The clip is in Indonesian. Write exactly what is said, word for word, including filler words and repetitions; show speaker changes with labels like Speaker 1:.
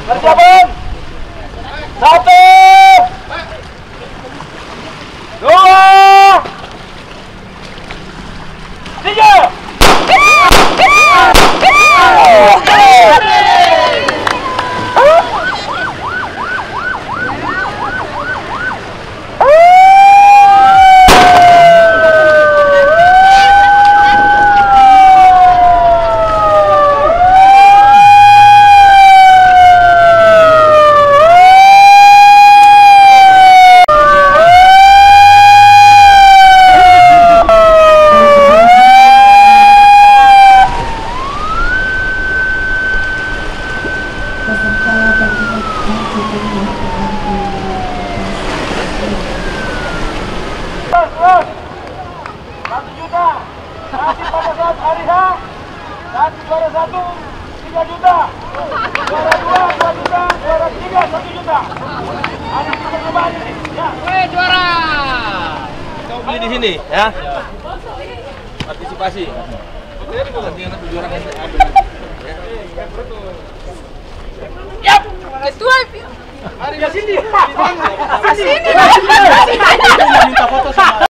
Speaker 1: Persiapan. Satu. Dua. Tiga. Satu juta. Nanti pada saat hari H, nanti juara satu tiga juta, juara dua dua juta, juara tiga satu juta. Ada kita kembali, ya.
Speaker 2: Weh juara.
Speaker 3: Kau beli di sini, ya? Partisipasi. Nanti yang juara kan ada.
Speaker 2: Yap. Ketua.
Speaker 1: Hari sini.
Speaker 2: Sini.